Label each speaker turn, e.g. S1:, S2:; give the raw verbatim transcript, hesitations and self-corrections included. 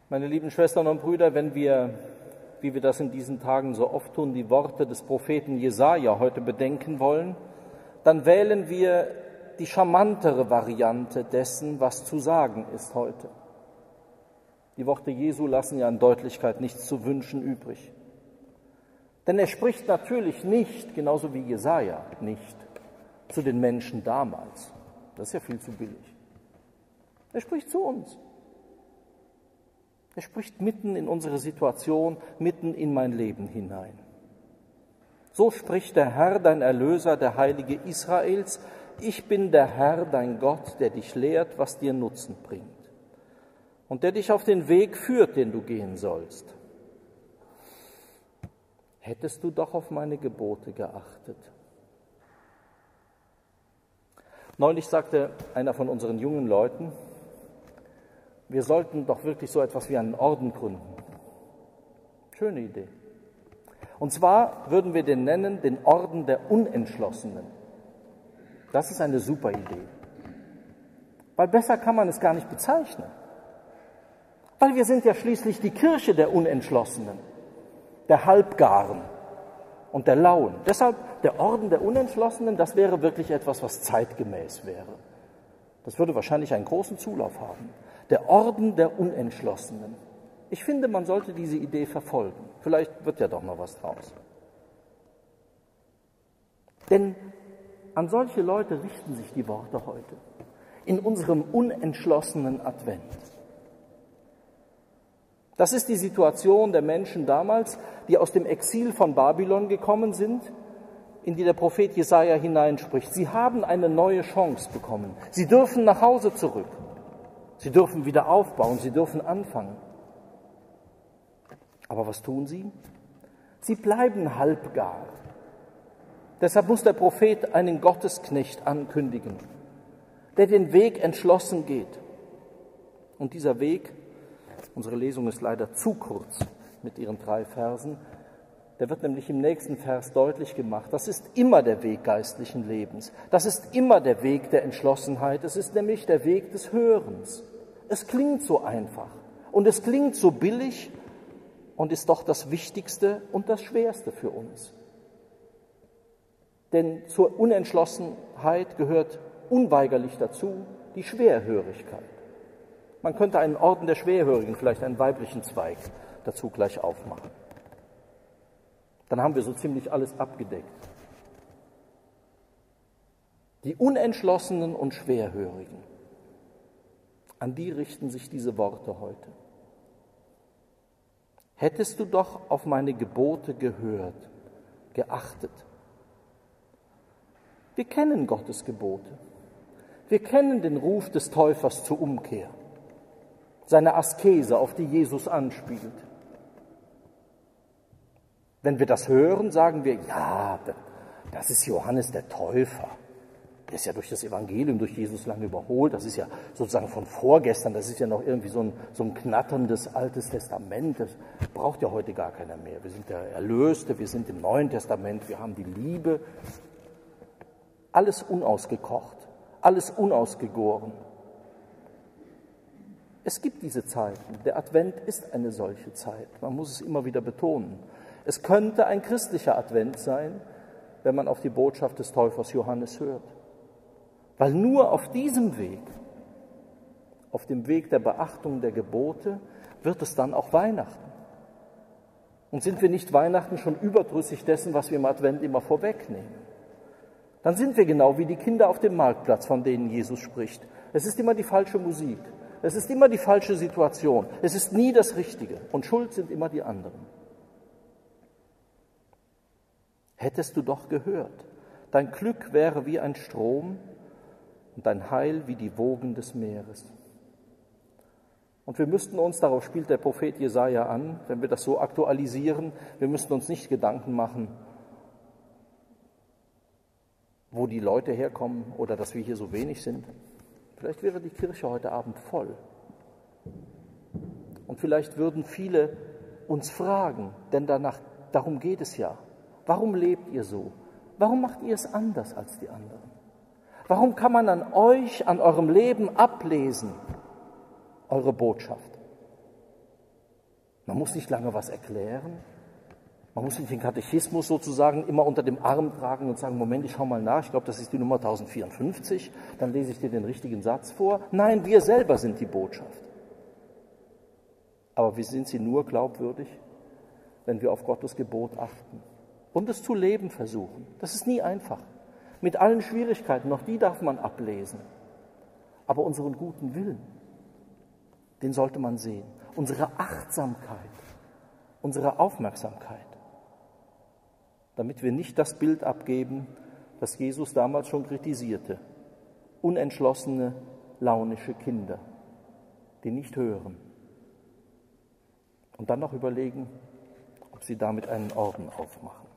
S1: Meine lieben Schwestern und Brüder, wenn wir, wie wir das in diesen Tagen so oft tun, die Worte des Propheten Jesaja heute bedenken wollen, dann wählen wir die charmantere Variante dessen, was zu sagen ist heute. Die Worte Jesu lassen ja in Deutlichkeit nichts zu wünschen übrig. Denn er spricht natürlich nicht, genauso wie Jesaja nicht, zu den Menschen damals. Das ist ja viel zu billig. Er spricht zu uns. Er spricht mitten in unsere Situation, mitten in mein Leben hinein. So spricht der Herr, dein Erlöser, der Heilige Israels: Ich bin der Herr, dein Gott, der dich lehrt, was dir Nutzen bringt und der dich auf den Weg führt, den du gehen sollst. Hättest du doch auf meine Gebote geachtet. Neulich sagte einer von unseren jungen Leuten, wir sollten doch wirklich so etwas wie einen Orden gründen. Schöne Idee. Und zwar würden wir den nennen, den Orden der Unentschlossenen. Das ist eine super Idee. Weil besser kann man es gar nicht bezeichnen. Weil wir sind ja schließlich die Kirche der Unentschlossenen, der Halbgaren und der Lauen. Deshalb der Orden der Unentschlossenen, das wäre wirklich etwas, was zeitgemäß wäre. Das würde wahrscheinlich einen großen Zulauf haben. Der Orden der Unentschlossenen. Ich finde, man sollte diese Idee verfolgen. Vielleicht wird ja doch noch was draus. Denn an solche Leute richten sich die Worte heute. In unserem unentschlossenen Advent. Das ist die Situation der Menschen damals, die aus dem Exil von Babylon gekommen sind, in die der Prophet Jesaja hineinspricht. Sie haben eine neue Chance bekommen. Sie dürfen nach Hause zurück. Sie dürfen wieder aufbauen, sie dürfen anfangen. Aber was tun sie? Sie bleiben halbgar. Deshalb muss der Prophet einen Gottesknecht ankündigen, der den Weg entschlossen geht. Und dieser Weg, unsere Lesung ist leider zu kurz mit ihren drei Versen, der wird nämlich im nächsten Vers deutlich gemacht. Das ist immer der Weg geistlichen Lebens. Das ist immer der Weg der Entschlossenheit. Es ist nämlich der Weg des Hörens. Es klingt so einfach und es klingt so billig und ist doch das Wichtigste und das Schwerste für uns. Denn zur Unentschlossenheit gehört unweigerlich dazu die Schwerhörigkeit. Man könnte einen Orden der Schwerhörigen, vielleicht einen weiblichen Zweig, dazu gleich aufmachen. Dann haben wir so ziemlich alles abgedeckt. Die Unentschlossenen und Schwerhörigen, an die richten sich diese Worte heute. Hättest du doch auf meine Gebote gehört, geachtet. Wir kennen Gottes Gebote. Wir kennen den Ruf des Täufers zur Umkehr, seine Askese, auf die Jesus anspielt. Wenn wir das hören, sagen wir, ja, das ist Johannes der Täufer. Der ist ja durch das Evangelium, durch Jesus lange überholt. Das ist ja sozusagen von vorgestern. Das ist ja noch irgendwie so ein, so ein knatterndes Altes Testament. Das braucht ja heute gar keiner mehr. Wir sind der Erlöste, wir sind im Neuen Testament, wir haben die Liebe. Alles unausgekocht, alles unausgegoren. Es gibt diese Zeiten. Der Advent ist eine solche Zeit. Man muss es immer wieder betonen. Es könnte ein christlicher Advent sein, wenn man auf die Botschaft des Täufers Johannes hört. Weil nur auf diesem Weg, auf dem Weg der Beachtung der Gebote, wird es dann auch Weihnachten. Und sind wir nicht Weihnachten schon überdrüssig dessen, was wir im Advent immer vorwegnehmen? Dann sind wir genau wie die Kinder auf dem Marktplatz, von denen Jesus spricht. Es ist immer die falsche Musik. Es ist immer die falsche Situation. Es ist nie das Richtige. Und schuld sind immer die anderen. Hättest du doch gehört, dein Glück wäre wie ein Strom und dein Heil wie die Wogen des Meeres. Und wir müssten uns, darauf spielt der Prophet Jesaja an, wenn wir das so aktualisieren, wir müssten uns nicht Gedanken machen, wo die Leute herkommen oder dass wir hier so wenig sind. Vielleicht wäre die Kirche heute Abend voll. Und vielleicht würden viele uns fragen, denn danach, darum geht es ja. Warum lebt ihr so? Warum macht ihr es anders als die anderen? Warum kann man an euch, an eurem Leben ablesen, eure Botschaft? Man muss nicht lange was erklären. Man muss nicht den Katechismus sozusagen immer unter dem Arm tragen und sagen, Moment, ich schau mal nach, ich glaube, das ist die Nummer tausendvierundfünfzig, dann lese ich dir den richtigen Satz vor. Nein, wir selber sind die Botschaft. Aber wie sind sie nur glaubwürdig, wenn wir auf Gottes Gebot achten und es zu leben versuchen? Das ist nie einfach. Mit allen Schwierigkeiten, noch die darf man ablesen. Aber unseren guten Willen, den sollte man sehen. Unsere Achtsamkeit, unsere Aufmerksamkeit, damit wir nicht das Bild abgeben, das Jesus damals schon kritisierte. Unentschlossene, launische Kinder, die nicht hören. Und dann noch überlegen, ob sie damit einen Orden aufmachen.